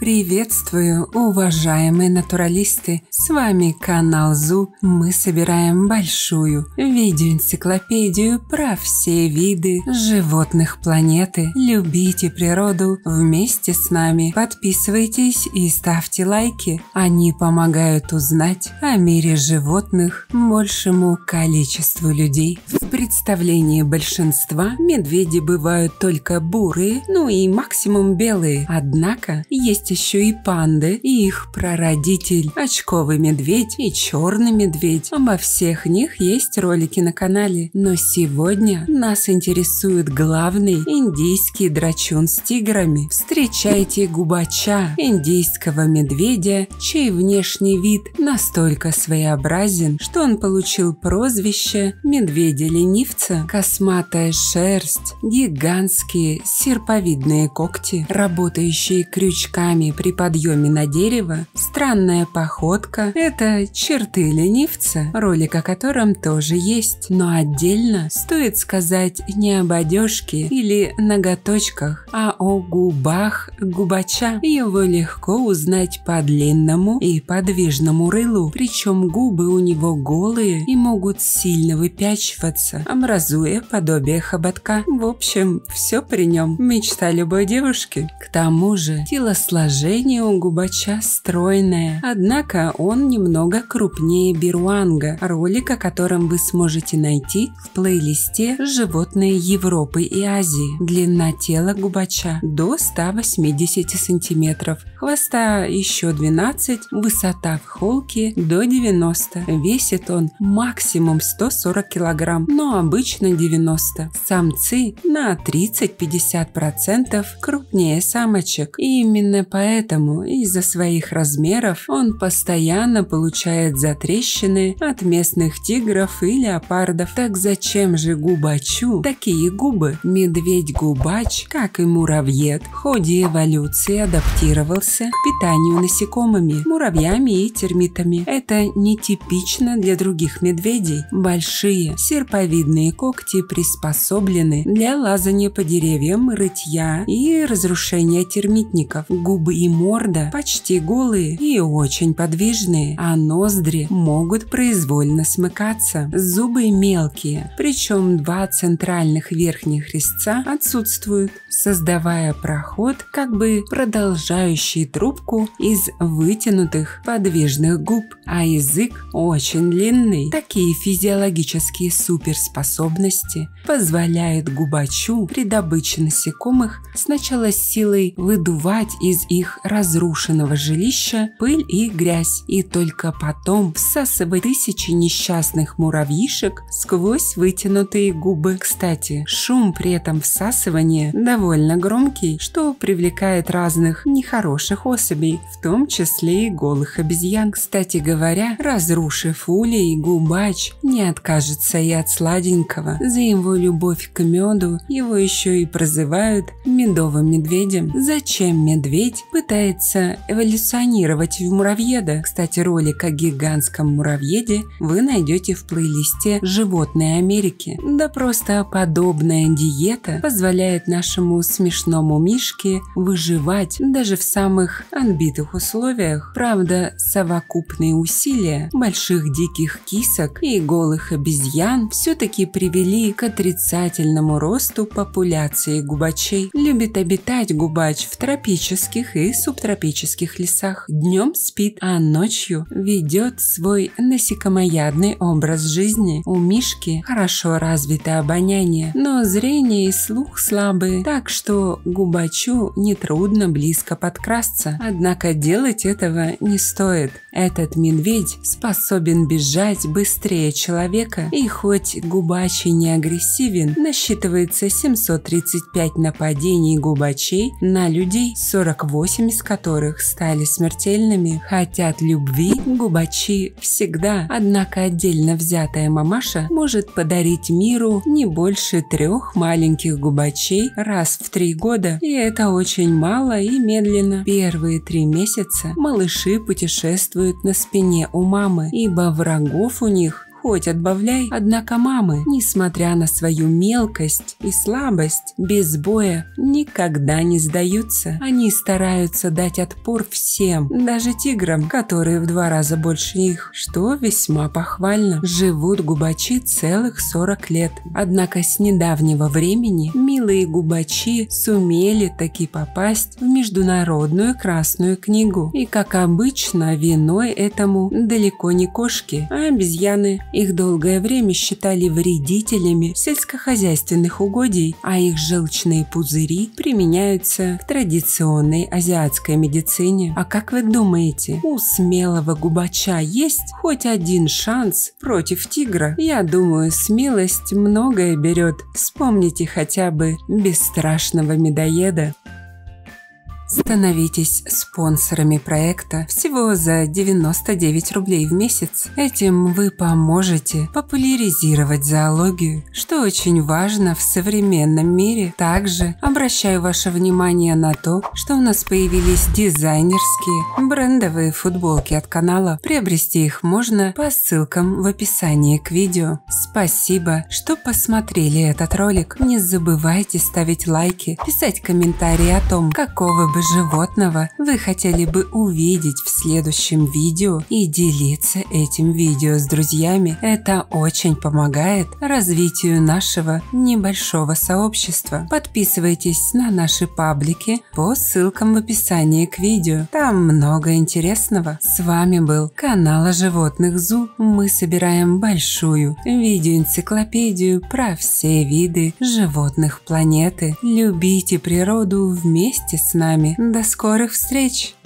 Приветствую, уважаемые натуралисты! С вами канал ЗУ. Мы собираем большую видеоэнциклопедию про все виды животных планеты. Любите природу вместе с нами. Подписывайтесь и ставьте лайки. Они помогают узнать о мире животных большему количеству людей. В представлении большинства медведи бывают только бурые, ну и максимум белые. Однако есть еще и панды, и их прародитель очковый медведь и черный медведь. Обо всех них есть ролики на канале. Но сегодня нас интересует главный индийский драчун с тиграми. Встречайте губача, индийского медведя, чей внешний вид настолько своеобразен, что он получил прозвище медведя-ленивца. Косматая шерсть, гигантские серповидные когти, работающие крючками при подъеме на дерево, странная походка – это черты ленивца, ролик о котором тоже есть. Но отдельно стоит сказать не об одежке или ноготочках, а о губах губача. Его легко узнать по длинному и подвижному рылу, причем губы у него голые и могут сильно выпячиваться, образуя подобие хоботка. В общем, все при нем. Мечта любой девушки. К тому же телосложение у губача стройное, однако он немного крупнее беруанга, ролик о котором вы сможете найти в плейлисте «Животные Европы и Азии». Длина тела губача до 180 см, хвоста еще 12, высота в холке до 90. Весит он максимум 140 кг, но обычно 90. Самцы на 30-50% крупнее самочек, и именно поэтому из-за своих размеров он постоянно получает затрещины от местных тигров и леопардов. Так зачем же губачу такие губы? Медведь-губач, как и муравьед, в ходе эволюции адаптировался к питанию насекомыми, муравьями и термитами. Это нетипично для других медведей. Большие серповидные когти приспособлены для лазания по деревьям, рытья и разрушения термитников. Губы и морда почти голые и очень подвижные, а ноздри могут произвольно смыкаться. Зубы мелкие, причем два центральных верхних резца отсутствуют, создавая проход, как бы продолжающий трубку из вытянутых подвижных губ, а язык очень длинный. Такие физиологические суперспособности позволяют губачу при добыче насекомых сначала силой выдувать из их разрушенного жилища пыль и грязь, и только потом всасывать тысячи несчастных муравьишек сквозь вытянутые губы. Кстати, шум при этом всасывания довольно громкий, что привлекает разных нехороших особей, в том числе и голых обезьян. Кстати говоря, разрушив улей, губач не откажется и от сладенького. За его любовь к меду его еще и прозывают медовым медведем. Зачем медведь пытается эволюционировать в муравьеда? Кстати, ролик о гигантском муравьеде вы найдете в плейлисте «Животные Америки». Да просто подобная диета позволяет нашему смешному мишке выживать даже в самых отбитых условиях. Правда, совокупные усилия больших диких кисок и голых обезьян все-таки привели к отрицательному росту популяции губачей. Любит обитать губач в тропических и субтропических лесах. Днем спит, а ночью ведет свой насекомоядный образ жизни. У мишки хорошо развито обоняние, но зрение и слух слабые, так что губачу нетрудно близко подкрасться. Однако делать этого не стоит. Этот медведь способен бежать быстрее человека, и хоть губач и не агрессивен, насчитывается 735 нападений губачей на людей, 48 из которых стали смертельными. Хотят любви губачи всегда, однако отдельно взятая мамаша может подарить миру не больше 3 маленьких губачей раз в 3 года, и это очень мало и медленно. Первые 3 месяца малыши путешествуют на спине у мамы, ибо врагов у них хоть отбавляй. Однако мамы, несмотря на свою мелкость и слабость, без боя никогда не сдаются. Они стараются дать отпор всем, даже тиграм, которые в 2 раза больше их, что весьма похвально. Живут губачи целых 40 лет. Однако с недавнего времени милые губачи сумели таки попасть в Международную Красную книгу. И, как обычно, виной этому далеко не кошки, а обезьяны. Их долгое время считали вредителями сельскохозяйственных угодий, а их желчные пузыри применяются к традиционной азиатской медицине. А как вы думаете, у смелого губача есть хоть один шанс против тигра? Я думаю, смелость многое берет. Вспомните хотя бы бесстрашного медоеда. Становитесь спонсорами проекта всего за 99 рублей в месяц. Этим вы поможете популяризировать зоологию, что очень важно в современном мире. Также обращаю ваше внимание на то, что у нас появились дизайнерские брендовые футболки от канала. Приобрести их можно по ссылкам в описании к видео. Спасибо, что посмотрели этот ролик. Не забывайте ставить лайки, писать комментарии о том, какого бы животного вы хотели бы увидеть в следующем видео и делиться этим видео с друзьями. Это очень помогает развитию нашего небольшого сообщества. Подписывайтесь на наши паблики по ссылкам в описании к видео. Там много интересного. С вами был канал о животных ЗУ. Мы собираем большую видеоэнциклопедию про все виды животных планеты. Любите природу вместе с нами. До скорых встреч!